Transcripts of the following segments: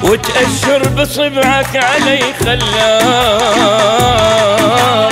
وتأشر بصبعك علي خلاك.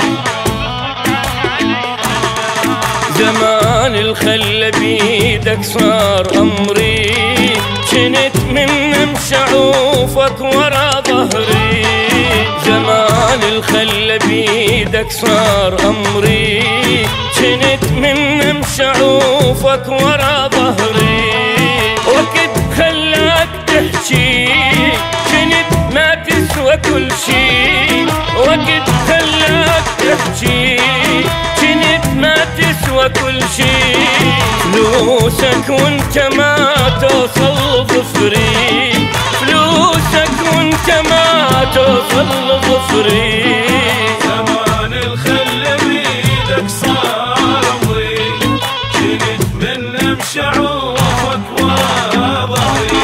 زمان الخل بيدك صار أمري، جنت من مشعوفك ورا ظهري. زمان الخل بيدك صار أمري، جنت من مشعوفك ورا ظهري. وقت خلاك تحكي جنت ما تسوى كل شي. وقت خلاك تحكي جنت ما تسوى كل شي. فلوسك وانت ما توصل ظفري، فلوسك وانت ما توصل ظفري. زمان الخل بيدك صار أمري، جنت من مشعوفك ورا ظهري.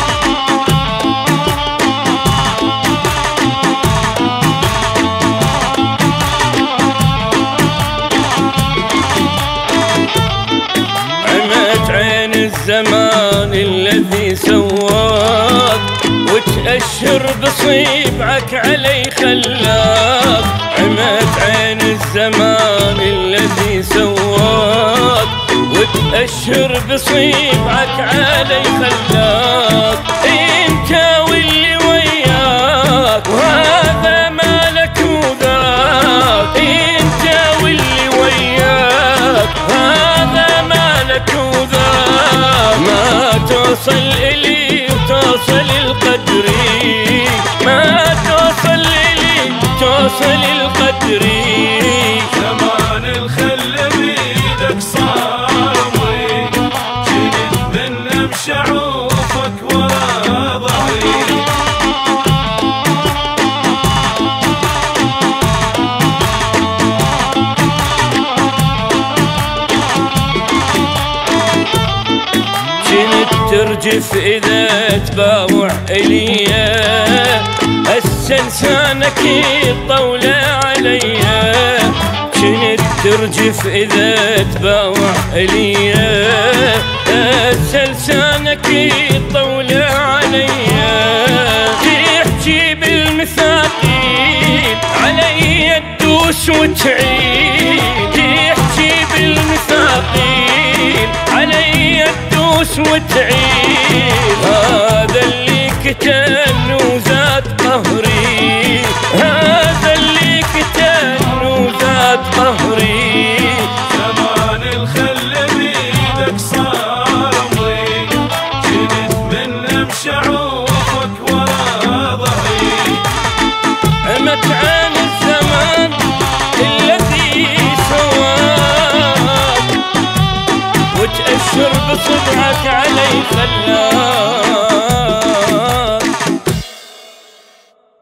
عمت عين الزمان الذي سواك، وتأشر بصيبعك علي خلاك. عمت عين الزمان الذي سواك، وتأشر بصيبعك علي خلاك. انت واللي وياك وهذا مالك وذاك. انت واللي وياك هذا مالك وذاك. ما توصل إلي وتوصل القدري، ما توصل إلي توصل القدري. زمان الخل بيدك صار أمري، جنت من مشعوفك ورا ظهري. جنت ترجف إذا تباوع إليا، هسه لسانك يطول عليا. جنت ترجف إذا تباوع إليا، هسه لسانك يطول عليا. تحكي بالمثاقيل علي تدوس وتعيد. تحكي بالمثاقيل علي تدوس وتعيد. هذا اللي كتن وزاد قهري، هذا اللي كتن وزاد قهري. زمان الخل بيدك صار أمري، جنت من مشعوفك ورا ظهري. عمت عين الزمان الذي سواك، وتأشر بصبعك علي خلاك.